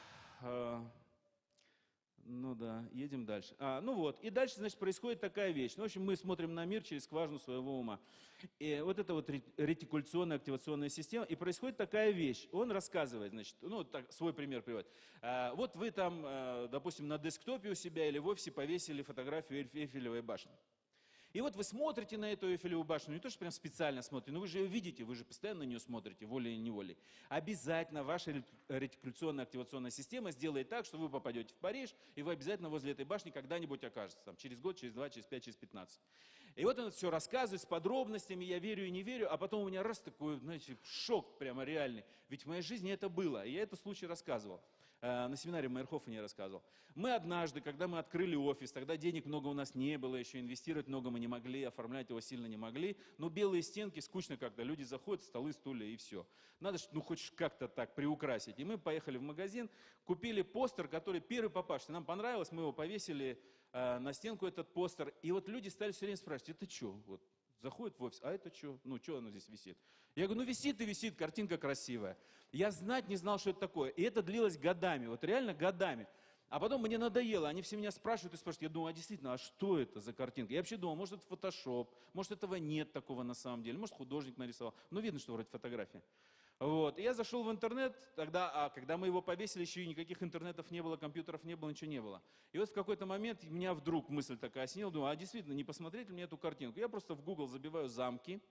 Speaker 1: Ну да, едем дальше. Ну вот, и дальше, значит, происходит такая вещь. Ну, в общем, мы смотрим на мир через скважину своего ума. И вот это вот ретикуляционная активационная система, и происходит такая вещь. Он рассказывает, значит, ну, так, свой пример приводит. Вот вы там, допустим, на десктопе у себя или в офисе повесили фотографию Эйфелевой башни. И вот вы смотрите на эту Эйфелеву башню, не то, что прям специально смотрите, но вы же ее видите, вы же постоянно на нее смотрите, волей или неволей. Обязательно ваша ретикуляционная активационная система сделает так, что вы попадете в Париж, и вы обязательно возле этой башни когда-нибудь окажетесь, там, через год, через 2, через 5, через 15. И вот он это все рассказывает с подробностями, я верю и не верю, а потом у меня раз такой, знаете, шок прямо реальный. Ведь в моей жизни это было, и я этот случай рассказывал. На семинаре в Мейерхофене я рассказывал. Мы однажды, когда мы открыли офис, тогда денег много у нас не было, еще инвестировать много мы не могли, оформлять его сильно не могли, но белые стенки, скучно как-то, люди заходят, столы, стулья и все. Надо, ну, хоть как-то так приукрасить. И мы поехали в магазин, купили постер, который первый попавшийся. Нам понравилось, мы его повесили на стенку, этот постер. И вот люди стали все время спрашивать: это что? Вот. Заходит в офис: а это что? Ну, что оно здесь висит? Я говорю: ну, висит и висит, картинка красивая. Я знать не знал, что это такое. И это длилось годами, вот реально годами. А потом мне надоело, они все меня спрашивают и спрашивают. Я думаю: а действительно, а что это за картинка? Я вообще думал, может, это фотошоп, может, этого нет такого на самом деле, может, художник нарисовал. Ну, видно, что вроде фотография. Вот. И я зашел в интернет, тогда, когда мы его повесили, еще и никаких интернетов не было, компьютеров не было, ничего не было. И вот в какой-то момент меня вдруг мысль такая осенила, думаю: а действительно, не посмотреть ли мне эту картинку? Я просто в Google забиваю замки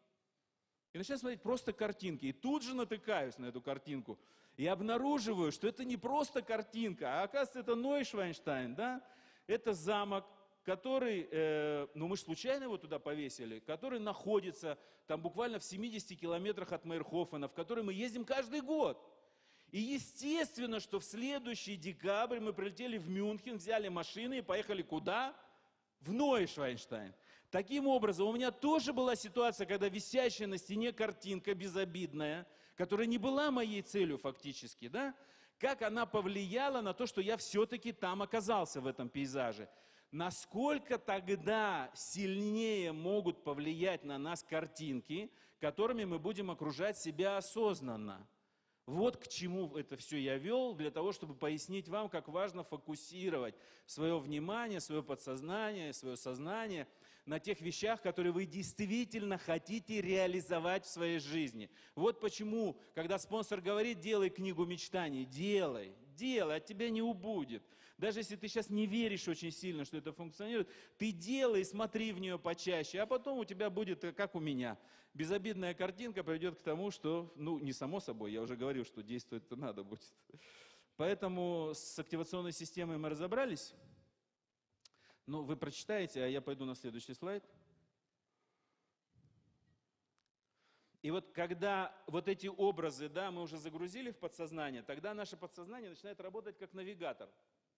Speaker 1: и начинаю смотреть просто картинки. И тут же натыкаюсь на эту картинку и обнаруживаю, что это не просто картинка, а оказывается, это Нойшвайнштайн, да? Это замок, который, ну мы же случайно его туда повесили, который находится там буквально в 70 километрах от Мейерхофена, в который мы ездим каждый год. И естественно, что в следующий декабрь мы прилетели в Мюнхен, взяли машины и поехали куда? В Нойшвайнштайн. Таким образом, у меня тоже была ситуация, когда висящая на стене картинка безобидная, которая не была моей целью фактически, да? Как она повлияла на то, что я все-таки там оказался в этом пейзаже. Насколько тогда сильнее могут повлиять на нас картинки, которыми мы будем окружать себя осознанно. Вот к чему это все я вел, для того, чтобы пояснить вам, как важно фокусировать свое внимание, свое подсознание, свое сознание на тех вещах, которые вы действительно хотите реализовать в своей жизни. Вот почему, когда спонсор говорит, делай книгу мечтаний, делай, от тебя не убудет. Даже если ты сейчас не веришь очень сильно, что это функционирует, ты делай, смотри в нее почаще, а потом у тебя будет, как у меня, безобидная картинка приведет к тому, что, ну, не само собой, я уже говорил, что действовать-то надо будет. Поэтому с активационной системой мы разобрались. Ну, вы прочитаете, а я пойду на следующий слайд. И вот когда вот эти образы, да, мы уже загрузили в подсознание, тогда наше подсознание начинает работать как навигатор.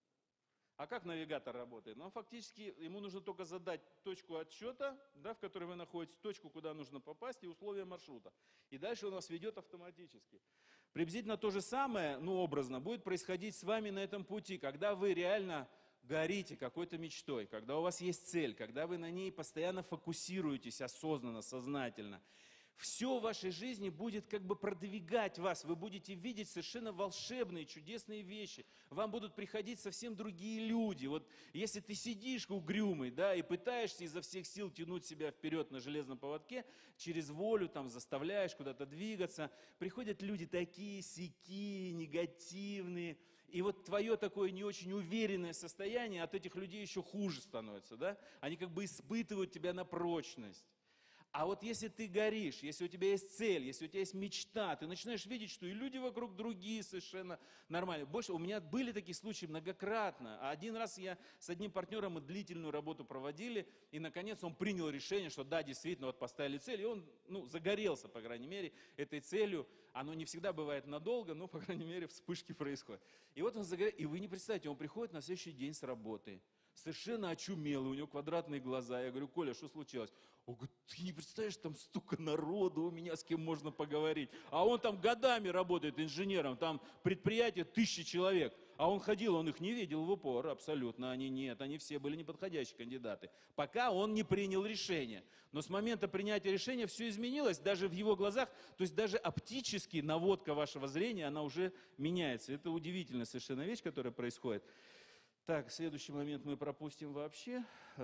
Speaker 1: А как навигатор работает? Ну, фактически ему нужно только задать точку отсчета, да, в которой вы находитесь, точку, куда нужно попасть, и условия маршрута. И дальше он вас ведет автоматически. Приблизительно то же самое, ну, образно, будет происходить с вами на этом пути, когда вы реально горите какой-то мечтой, когда у вас есть цель, когда вы на ней постоянно фокусируетесь осознанно, сознательно. Все в вашей жизни будет как бы продвигать вас. Вы будете видеть совершенно волшебные, чудесные вещи. Вам будут приходить совсем другие люди. Вот если ты сидишь угрюмый, да, и пытаешься изо всех сил тянуть себя вперед на железном поводке, через волю там заставляешь куда-то двигаться, приходят люди такие, сякие, негативные. И вот твое такое не очень уверенное состояние от этих людей еще хуже становится, да? Они как бы испытывают тебя на прочность. А вот если ты горишь, если у тебя есть цель, если у тебя есть мечта, ты начинаешь видеть, что и люди вокруг другие совершенно нормальные. Больше у меня были такие случаи многократно. А один раз я с одним партнером мы длительную работу проводили, и наконец он принял решение, что да, действительно, вот поставили цель, и он, ну, загорелся, по крайней мере, этой целью. Оно не всегда бывает надолго, но, по крайней мере, вспышки происходят. И вот он загорелся, и вы не представляете, он приходит на следующий день с работы. Совершенно очумелый, у него квадратные глаза. Я говорю, Коля, что случилось? Он говорит, ты не представляешь, там столько народу у меня, с кем можно поговорить. А он там годами работает инженером, там предприятие 1000 человек. А он ходил, он их не видел в упор, абсолютно, они все были неподходящие кандидаты. Пока он не принял решение. Но с момента принятия решения все изменилось, даже в его глазах, то есть даже оптически наводка вашего зрения, она уже меняется. Это удивительная совершенно вещь, которая происходит. Так, следующий момент мы пропустим вообще.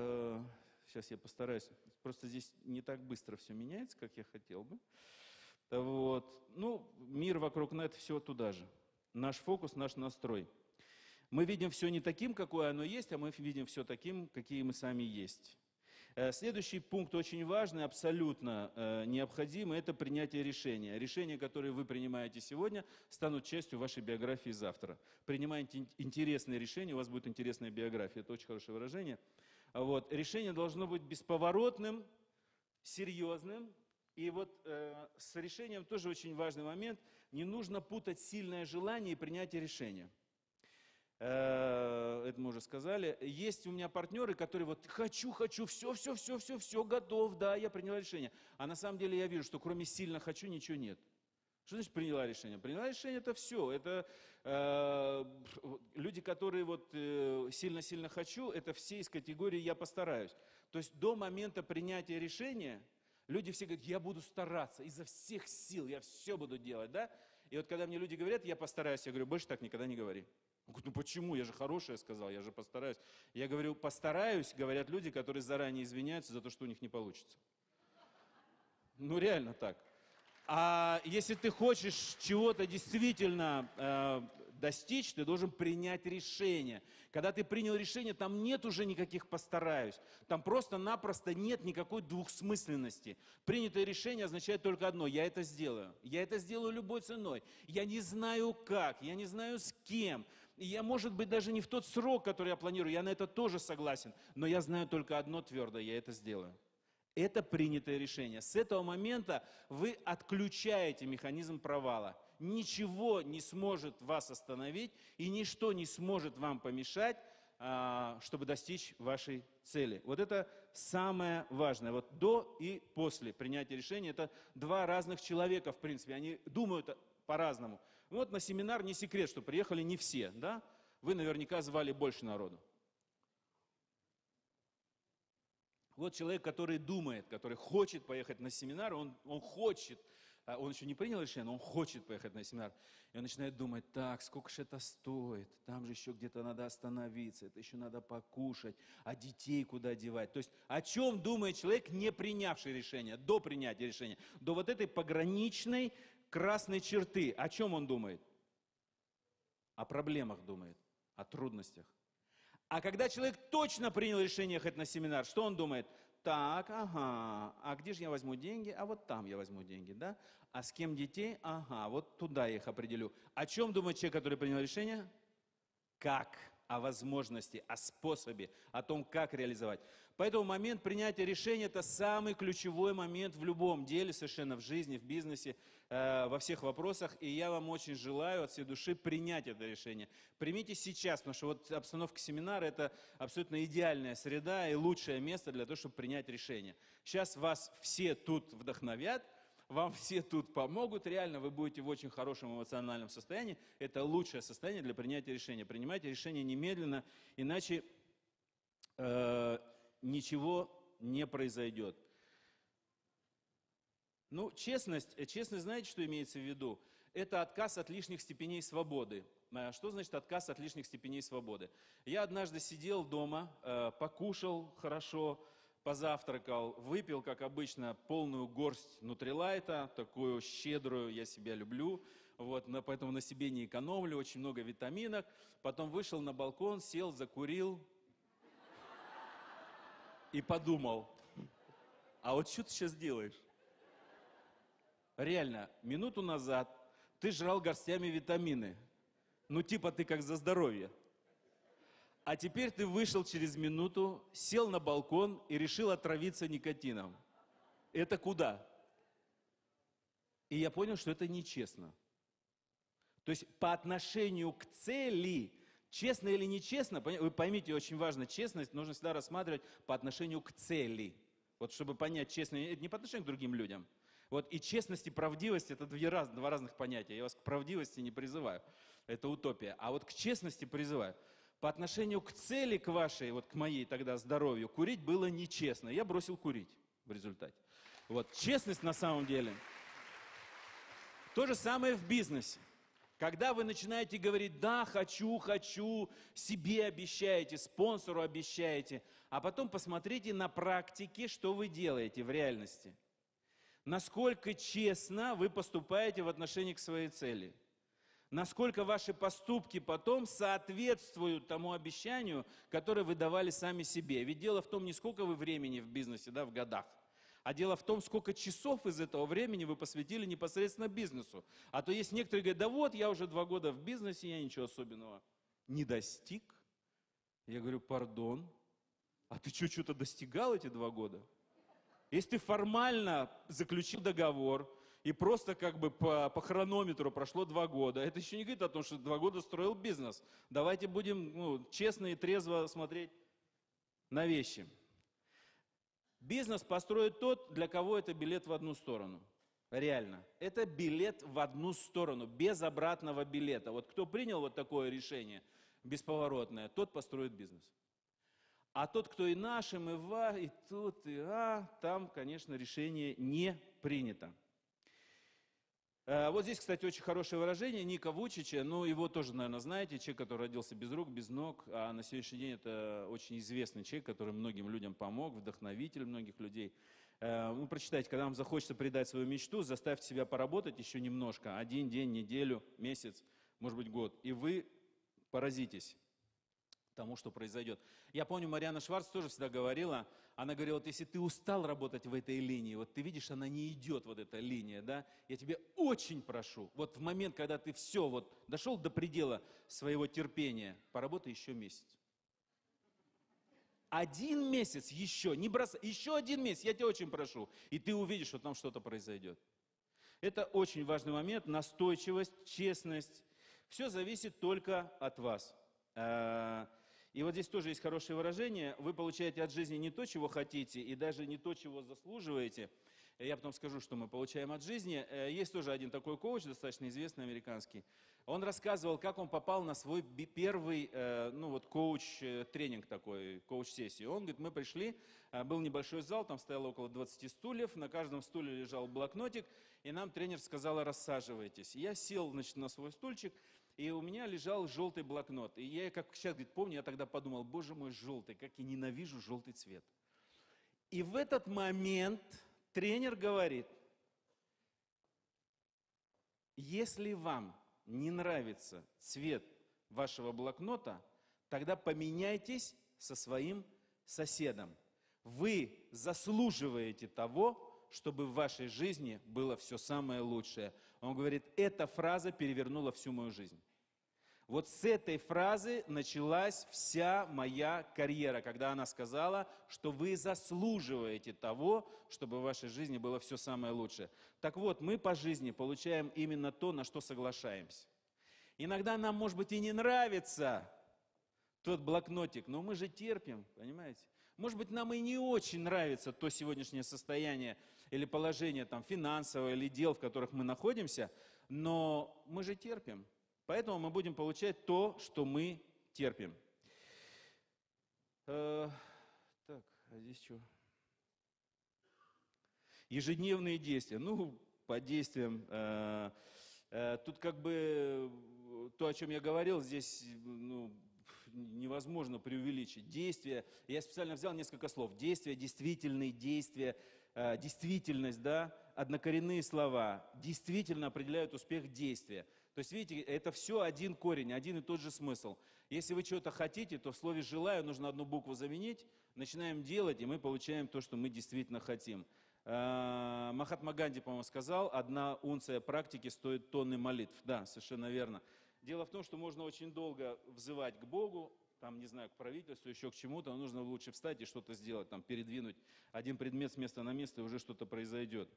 Speaker 1: Сейчас я постараюсь. Просто здесь не так быстро все меняется, как я хотел бы. Вот. Ну, мир вокруг нас, все туда же. Наш фокус, наш настрой. Мы видим все не таким, какое оно есть, а мы видим все таким, какие мы сами есть. Следующий пункт очень важный, абсолютно необходимый, это принятие решения. Решения, которые вы принимаете сегодня, станут частью вашей биографии завтра. Принимайте интересные решения, у вас будет интересная биография, это очень хорошее выражение. Вот. Решение должно быть бесповоротным, серьезным. И вот с решением тоже очень важный момент. Не нужно путать сильное желание и принятие решения. Это мы уже сказали. Есть у меня партнеры, которые вот хочу, все, готов, да, я приняла решение. А на самом деле я вижу, что кроме сильно хочу ничего нет. Что значит приняла решение? Приняла решение это все. Это люди, которые вот сильно хочу, это все из категории я постараюсь. То есть до момента принятия решения люди все говорят, я буду стараться изо всех сил, я все буду делать, да? И вот когда мне люди говорят, я постараюсь, я говорю, больше так никогда не говори. Он говорит, ну почему? Я же хорошее сказал, я же постараюсь. Я говорю, постараюсь, говорят люди, которые заранее извиняются за то, что у них не получится. Ну реально так. А если ты хочешь чего-то действительно достичь, ты должен принять решение. Когда ты принял решение, там нет уже никаких постараюсь. Там просто-напросто нет никакой двухсмысленности. Принятое решение означает только одно. Я это сделаю. Я это сделаю любой ценой. Я не знаю как, я не знаю с кем. И я, может быть, даже не в тот срок, который я планирую. Я на это тоже согласен. Но я знаю только одно твердо. Я это сделаю. Это принятое решение. С этого момента вы отключаете механизм провала. Ничего не сможет вас остановить, и ничто не сможет вам помешать, чтобы достичь вашей цели. Вот это самое важное. Вот до и после принятия решения – это два разных человека, в принципе. Они думают по-разному. Вот на семинар не секрет, что приехали не все, да? Вы наверняка звали больше народу. Вот человек, который думает, который хочет поехать на семинар, он хочет, Он еще не принял решение, но он хочет поехать на семинар. И он начинает думать, так, сколько же это стоит, там же еще где-то надо остановиться, это еще надо покушать, а детей куда девать. То есть о чем думает человек, не принявший решение, до принятия решения, до вот этой пограничной красной черты. О чем он думает? О проблемах думает, о трудностях. А когда человек точно принял решение ехать на семинар, что он думает? Так, ага, а где же я возьму деньги? А вот там я возьму деньги, да? А с кем детей? Ага, вот туда я их определю. О чем думает человек, который принял решение? Как? О возможности, о способе, о том, как реализовать. Поэтому момент принятия решения – это самый ключевой момент в любом деле, совершенно в жизни, в бизнесе, во всех вопросах. И я вам очень желаю от всей души принять это решение. Примите сейчас, потому что вот обстановка семинара – это абсолютно идеальная среда и лучшее место для того, чтобы принять решение. Сейчас вас все тут вдохновят. Вам все тут помогут, реально вы будете в очень хорошем эмоциональном состоянии. Это лучшее состояние для принятия решения. Принимайте решение немедленно, иначе ничего не произойдет. Ну, честность, знаете, что имеется в виду? Это отказ от лишних степеней свободы. Что значит отказ от лишних степеней свободы? Я однажды сидел дома, покушал хорошо, позавтракал, выпил, как обычно, полную горсть нутрилайта, такую щедрую, я себя люблю, вот, поэтому на себе не экономлю, очень много витаминок. Потом вышел на балкон, сел, закурил и подумал, а вот что ты сейчас делаешь? Реально, минуту назад ты жрал горстями витамины, ну типа ты как за здоровье. А теперь ты вышел через минуту, сел на балкон и решил отравиться никотином. Это куда? И я понял, что это нечестно. То есть по отношению к цели, честно или нечестно, вы поймите, очень важно, честность нужно всегда рассматривать по отношению к цели. Вот чтобы понять, честно, это не по отношению к другим людям. Вот и честность, и правдивость – это два разных понятия. Я вас к правдивости не призываю, это утопия. А вот к честности призываю. По отношению к цели, к вашей, вот к моей тогда здоровью, курить было нечестно. Я бросил курить в результате. Вот, честность на самом деле. То же самое в бизнесе. Когда вы начинаете говорить, да, хочу, себе обещаете, спонсору обещаете, а потом посмотрите на практике, что вы делаете в реальности. Насколько честно вы поступаете в отношении к своей цели. Насколько ваши поступки потом соответствуют тому обещанию, которое вы давали сами себе. Ведь дело в том, не сколько вы времени в бизнесе, да, в годах, а дело в том, сколько часов из этого времени вы посвятили непосредственно бизнесу. А то есть некоторые говорят, да вот, я уже 2 года в бизнесе, я ничего особенного не достиг. Я говорю, пардон, а ты что-то достигал эти 2 года? Если ты формально заключил договор, и просто как бы по хронометру прошло 2 года, это еще не говорит о том, что 2 года строил бизнес. Давайте будем честно и трезво смотреть на вещи. Бизнес построит тот, для кого это билет в одну сторону. Реально. Это билет в одну сторону, без обратного билета. Вот кто принял вот такое решение бесповоротное, тот построит бизнес. А тот, кто и нашим, и тут, там, конечно, решение не принято. Вот здесь, кстати, очень хорошее выражение Ника Вучича, ну, его тоже, наверное, знаете, человек, который родился без рук, без ног, а на сегодняшний день это очень известный человек, который многим людям помог, вдохновитель многих людей. Ну, прочитайте, когда вам захочется предать свою мечту, заставьте себя поработать еще немножко, 1 день, неделю, месяц, может быть, год, и вы поразитесь тому, что произойдет. Я помню, Марианна Шварц тоже всегда говорила, она говорила, вот если ты устал работать в этой линии, вот ты видишь, она не идет, вот эта линия, да, я тебе очень прошу, вот в момент, когда ты все, вот дошел до предела своего терпения, поработай еще месяц. 1 месяц еще, не бросай, еще 1 месяц, я тебя очень прошу, и ты увидишь, что там что-то произойдет. Это очень важный момент, настойчивость, честность, все зависит только от вас. И вот здесь тоже есть хорошее выражение. Вы получаете от жизни не то, чего хотите, и даже не то, чего заслуживаете. Я потом скажу, что мы получаем от жизни. Есть тоже один такой коуч, достаточно известный, американский. Он рассказывал, как он попал на свой первый коуч-тренинг такой, коуч-сессию. Он говорит, мы пришли, был небольшой зал, там стояло около 20 стульев, на каждом стуле лежал блокнотик, и нам тренер сказала: рассаживайтесь. Я сел, значит, на свой стульчик, и у меня лежал желтый блокнот. И я, как сейчас, говорит, помню, я тогда подумал: боже мой, желтый, как я ненавижу желтый цвет. И в этот момент тренер говорит: если вам не нравится цвет вашего блокнота, тогда поменяйтесь со своим соседом. Вы заслуживаете того, чтобы в вашей жизни было все самое лучшее. Он говорит, эта фраза перевернула всю мою жизнь. Вот с этой фразы началась вся моя карьера, когда она сказала, что вы заслуживаете того, чтобы в вашей жизни было все самое лучшее. Так вот, мы по жизни получаем именно то, на что соглашаемся. Иногда нам, может быть, и не нравится тот блокнотик, но мы же терпим, понимаете? Может быть, нам и не очень нравится то сегодняшнее состояние или положение там, финансовое или дел, в которых мы находимся, но мы же терпим. Поэтому мы будем получать то, что мы терпим. Так, а здесь что? Ежедневные действия. Ну, по действиям. Тут как бы то, о чем я говорил, здесь невозможно преувеличить. Действия. Я специально взял несколько слов. Действия, действительные действия, действительность, да, однокоренные слова. Действительно определяют успех действия. То есть, видите, это все один корень, один и тот же смысл. Если вы чего-то хотите, то в слове «желаю» нужно одну букву заменить, начинаем делать, и мы получаем то, что мы действительно хотим. Махатма Ганди, по-моему, сказал, 1 унция практики стоит тонны молитв. Да, совершенно верно. Дело в том, что можно очень долго взывать к Богу, там, не знаю, к правительству, еще к чему-то, но нужно лучше встать и что-то сделать, там, передвинуть один предмет с места на место, и уже что-то произойдет.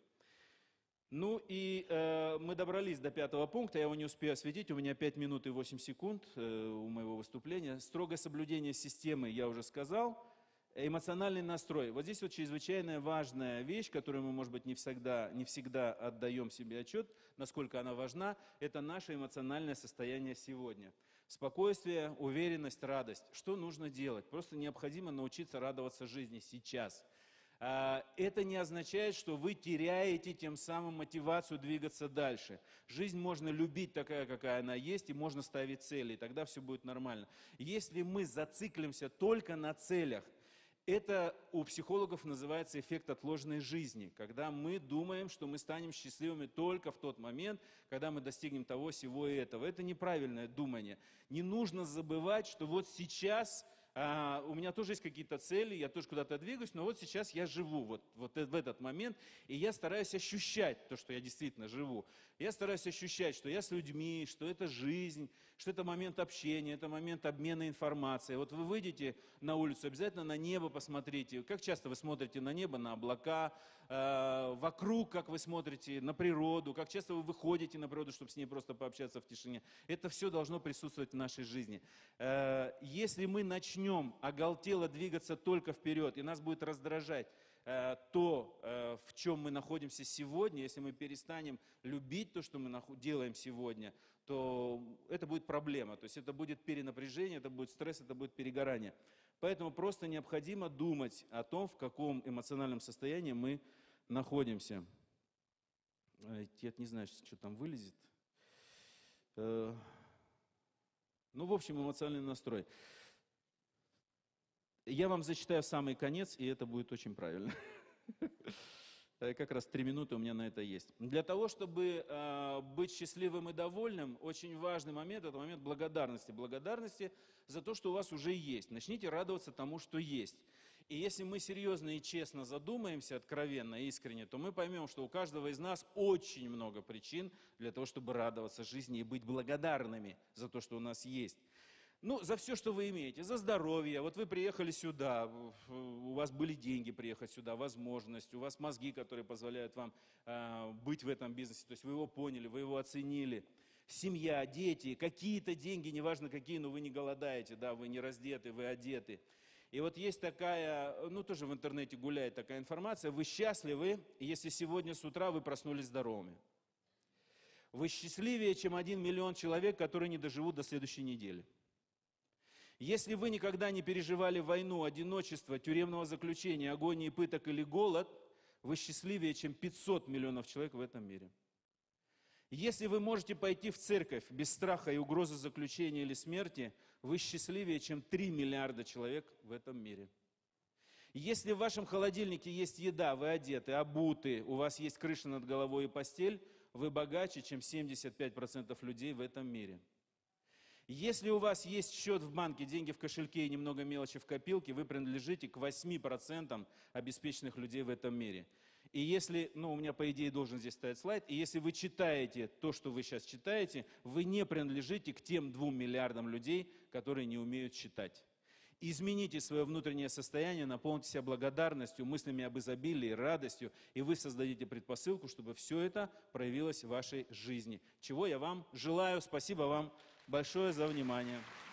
Speaker 1: Ну и мы добрались до 5-го пункта, я его не успею осветить, у меня 5 минут и 8 секунд у моего выступления. Строгое соблюдение системы, я уже сказал. Эмоциональный настрой. Вот здесь вот чрезвычайно важная вещь, которую мы, может быть, не всегда отдаем себе отчет, насколько она важна, это наше эмоциональное состояние сегодня. Спокойствие, уверенность, радость. Что нужно делать? Просто необходимо научиться радоваться жизни сейчас. Это не означает, что вы теряете тем самым мотивацию двигаться дальше. Жизнь можно любить такая, какая она есть, и можно ставить цели, и тогда все будет нормально. Если мы зациклимся только на целях, это у психологов называется эффект отложенной жизни, когда мы думаем, что мы станем счастливыми только в тот момент, когда мы достигнем того, сего и этого. Это неправильное думание. Не нужно забывать, что вот сейчас у меня тоже есть какие-то цели, я тоже куда-то двигаюсь, но вот сейчас я живу вот в этот момент, и я стараюсь ощущать то, что я действительно живу. Я стараюсь ощущать, что я с людьми, что это жизнь, что это момент общения, это момент обмена информацией. Вот вы выйдете на улицу, обязательно на небо посмотрите. Как часто вы смотрите на небо, на облака, вокруг, как вы смотрите на природу, как часто вы выходите на природу, чтобы с ней просто пообщаться в тишине. Это все должно присутствовать в нашей жизни. Если мы начнем оголтело двигаться только вперед, и нас будет раздражать то, в чем мы находимся сегодня, если мы перестанем любить то, что мы делаем сегодня, то это будет проблема. То есть это будет перенапряжение, это будет стресс, это будет перегорание. Поэтому просто необходимо думать о том, в каком эмоциональном состоянии мы находимся. Я не знаю, что там вылезет. Ну, в общем, эмоциональный настрой. Я вам зачитаю самый конец, и это будет очень правильно. Как раз 3 минуты у меня на это есть. Для того, чтобы быть счастливым и довольным, очень важный момент – это момент благодарности. Благодарности за то, что у вас уже есть. Начните радоваться тому, что есть. И если мы серьезно и честно задумаемся, откровенно, искренне, то мы поймем, что у каждого из нас очень много причин для того, чтобы радоваться жизни и быть благодарными за то, что у нас есть. Ну, за все, что вы имеете, за здоровье. Вот вы приехали сюда, у вас были деньги приехать сюда, возможность, у вас мозги, которые позволяют вам быть в этом бизнесе, то есть вы его поняли, вы его оценили. Семья, дети, какие-то деньги, неважно какие, но вы не голодаете, да, вы не раздеты, вы одеты. И вот есть такая, ну тоже в интернете гуляет такая информация, вы счастливы, если сегодня с утра вы проснулись здоровыми. Вы счастливее, чем 1 миллион человек, которые не доживут до следующей недели. Если вы никогда не переживали войну, одиночество, тюремного заключения, агонии, пыток или голод, вы счастливее, чем 500 миллионов человек в этом мире. Если вы можете пойти в церковь без страха и угрозы заключения или смерти, вы счастливее, чем 3 миллиарда человек в этом мире. Если в вашем холодильнике есть еда, вы одеты, обуты, у вас есть крыша над головой и постель, вы богаче, чем 75% людей в этом мире. Если у вас есть счет в банке, деньги в кошельке и немного мелочи в копилке, вы принадлежите к 8% обеспеченных людей в этом мире. И если, у меня по идее должен здесь стоять слайд, и если вы читаете то, что вы сейчас читаете, вы не принадлежите к тем 2 миллиардам людей, которые не умеют читать. Измените свое внутреннее состояние, наполните себя благодарностью, мыслями об изобилии, радостью, и вы создадите предпосылку, чтобы все это проявилось в вашей жизни. Чего я вам желаю. Спасибо вам большое за внимание.